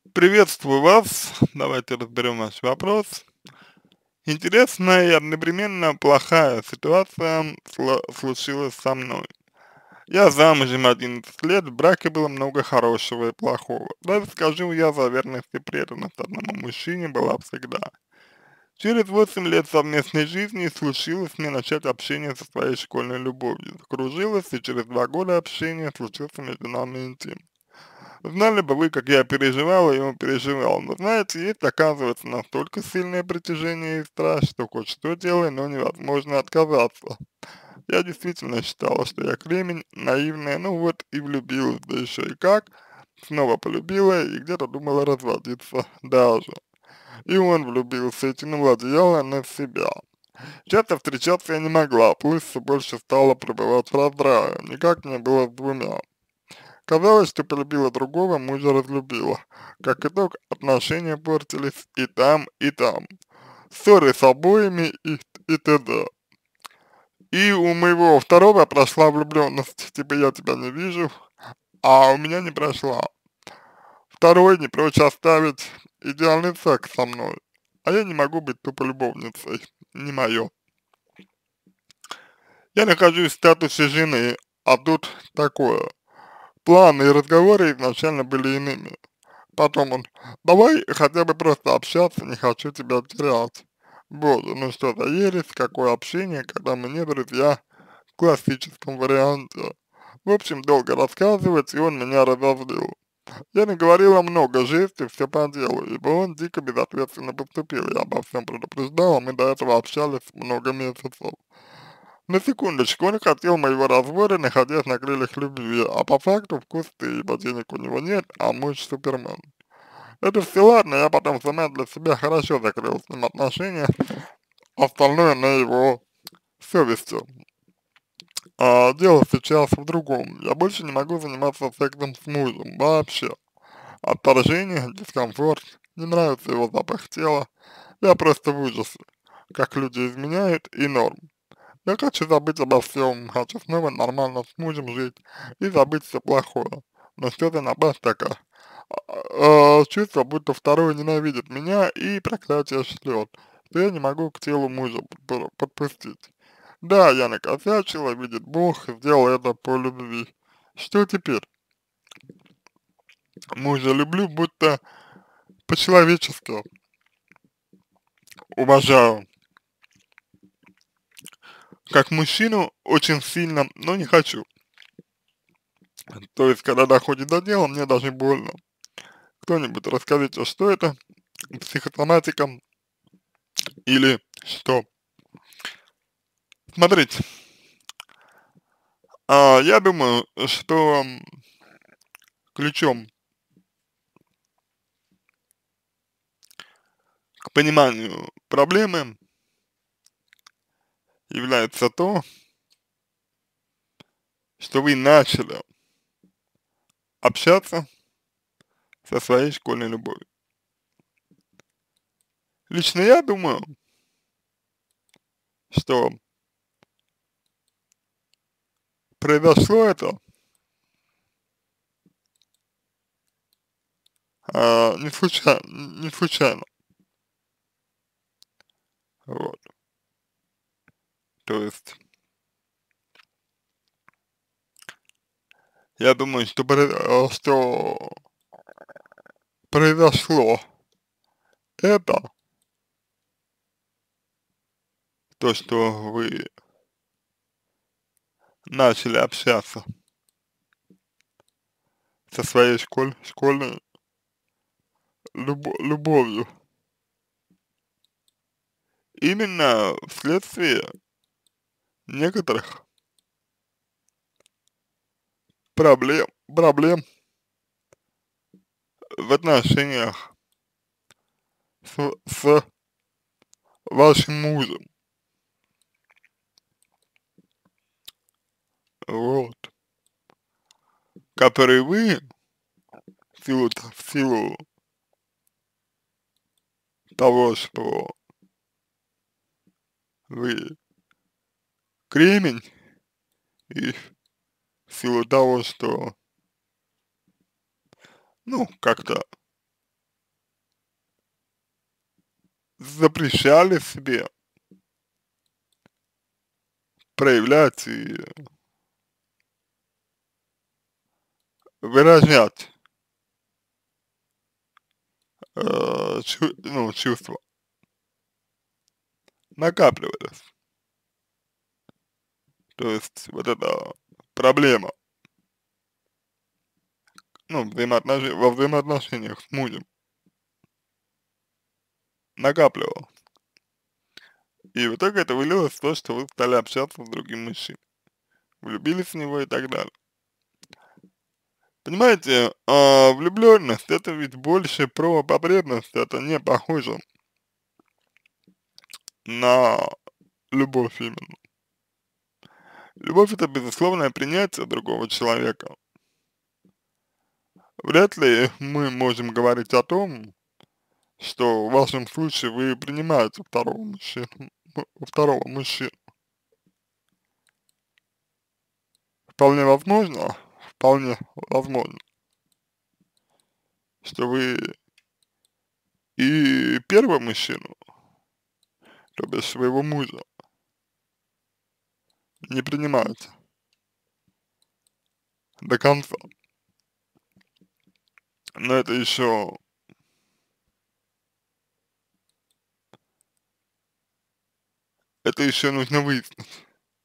Приветствую вас. Давайте разберем ваш вопрос. Интересная и одновременно плохая ситуация случилась со мной. Я замужем 11 лет, в браке было много хорошего и плохого. Даже скажу, я за верность и преданность одному мужчине была всегда. Через 8 лет совместной жизни случилось мне начать общение со своей школьной любовью. Закружилось, и через 2 года общения случился между нами интим. Знали бы вы, как я переживал и он переживал. Но знаете, есть, оказывается, настолько сильное притяжение и страсть, что хоть что делай, но невозможно отказаться. Я действительно считала, что я кремень, наивная, ну вот и влюбилась, да еще и как. Снова полюбила и где-то думала разводиться даже. И он влюбился и тянул одеяло на себя. Часто встречаться я не могла, плюс все больше стала пребывать в раздрае. Никак не было с двумя. Казалось, что полюбила другого, мужа разлюбила. Как итог, отношения портились и там, и там. Ссоры с обоими и т.д. И у моего второго прошла влюбленность. Типа я тебя не вижу, а у меня не прошла. Второй не прочь оставить идеальный секс со мной. А я не могу быть тупо любовницей. Не мое. Я нахожусь в статусе жены, а тут такое. Планы и разговоры изначально были иными. Потом он: давай хотя бы просто общаться, не хочу тебя терять. Боже, ну что за ересь, какое общение, когда мы не друзья в классическом варианте. В общем, долго рассказывать, и он меня разозлил. Я наговорила много жести, все по делу, ибо он дико безответственно поступил. Я обо всем предупреждала, мы до этого общались много месяцев. На секундочку, он хотел моего развода, находясь на крыльях любви, а по факту в кусты, ибо денег у него нет, а муж супермен. Это все ладно, я потом сама для себя хорошо закрыл с ним отношения, остальное на его совести. А дело сейчас в другом. Я больше не могу заниматься сексом с мужем вообще. Отторжение, дискомфорт, не нравится его запах тела. Я просто в ужасе, как люди изменяют, и норм. Я хочу забыть обо всем, хочу снова нормально с мужем жить и забыть все плохое. Но что-то напасть такая. Чувство, будто второй ненавидит меня и проклятие шлет, что я не могу к телу мужа подпустить. Да, я накосячила, видит Бог, сделал это по любви. Что теперь? Мужа люблю, будто по-человечески уважаю. Как мужчину очень сильно, но не хочу. То есть, когда доходит до дела, мне даже больно. Кто-нибудь расскажите, что это? Психосоматика или что? Смотрите, я думаю, что ключом к пониманию проблемы является то, что вы начали общаться со своей школьной любовью. Лично я думаю, что произошло это не случайно. Вот. То есть, я думаю, что произошло это, то, что вы начали общаться со своей школьной любовью. Именно вследствие некоторых проблем в отношениях с вашим мужем. Вот. Которые вы в силу того, что вы кремень, и в силу того, что, ну, как-то запрещали себе проявлять и выражать ну, чувства, накапливались. То есть вот эта проблема, ну, во взаимоотношениях с мужем накапливалась. И в итоге это вылилось в то, что вы стали общаться с другим мужчиной, влюбились в него и так далее. Понимаете, влюбленность это ведь больше про потребность, это не похоже на любовь именно. Любовь это безусловное принятие другого человека. Вряд ли мы можем говорить о том, что в вашем случае вы принимаете второго мужчину. Вполне возможно, что вы и первого мужчину, то бишь своего мужа, не принимаете до конца. Но это еще нужно выяснить.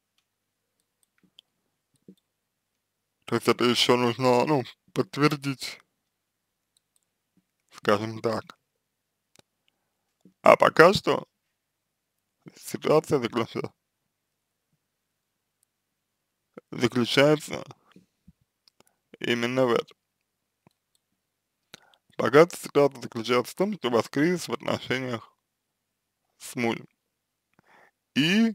То есть это еще нужно, ну, подтвердить, скажем так. А пока что ситуация заключается именно в этом. Пока ситуация заключается в том, что у вас кризис в отношениях с мужем. И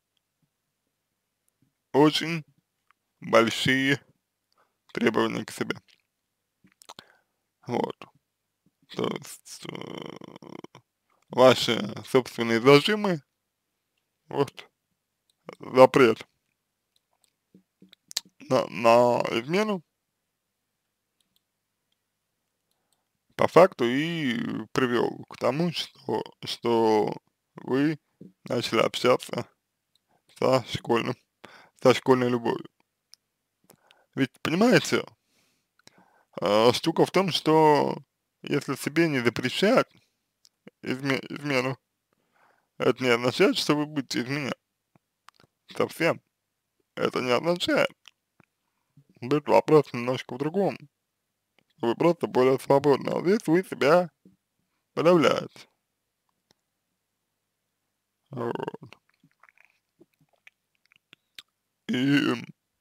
очень большие требования к себе. Вот. То есть ваши собственные зажимы, вот, запрет на измену по факту и привел к тому, что вы начали общаться со школьным, со школьной любовью. Ведь, понимаете, штука в том, что если себе не запрещать измену, это не означает, что вы будете изменять. Совсем. Это не означает. Тут вопрос немножко в другом. Вы просто более свободны, а здесь вы себя подавляете. Вот. И,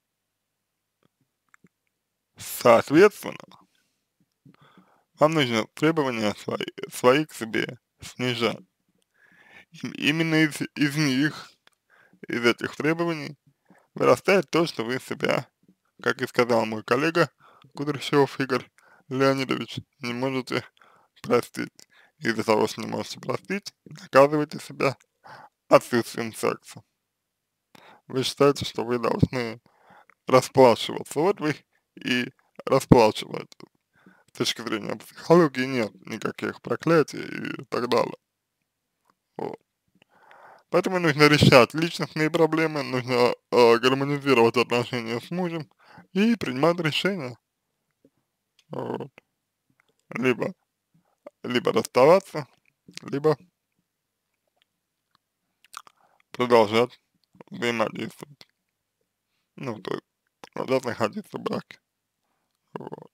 соответственно, вам нужно требования свои к себе снижать. Именно из них, из этих требований, вырастает то, что вы себя, как и сказал мой коллега Кудряшов Игорь Леонидович, не можете простить. Из-за того, что не можете простить, наказываете себя отсутствием секса. Вы считаете, что вы должны расплачиваться. Вот вы и расплачиваетесь. С точки зрения психологии нет никаких проклятий и так далее. Вот. Поэтому нужно решать личностные проблемы, нужно гармонизировать отношения с мужем и принимать решения. Вот. Либо, либо расставаться, либо продолжать взаимодействовать. Ну, то есть продолжать находиться в браке. Вот.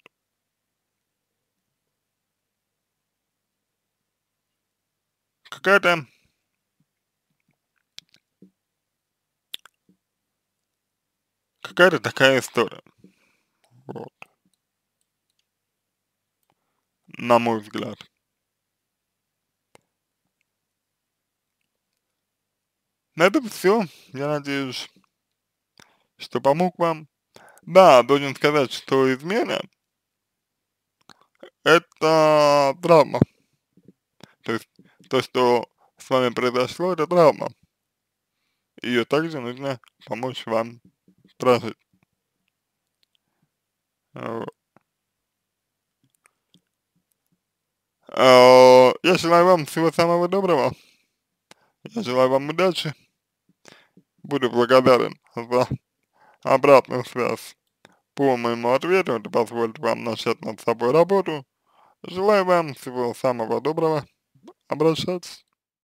Какая-то какая-то такая история. Вот. На мой взгляд. На этом все. Я надеюсь, что помог вам. Да, должен сказать, что измена — это травма. То есть то, что с вами произошло, это травма. Ее также нужно помочь вам прожить. Вот. Я желаю вам всего самого доброго, я желаю вам удачи, буду благодарен за обратную связь по моему ответу, это позволит вам начать над собой работу. Желаю вам всего самого доброго, обращайтесь.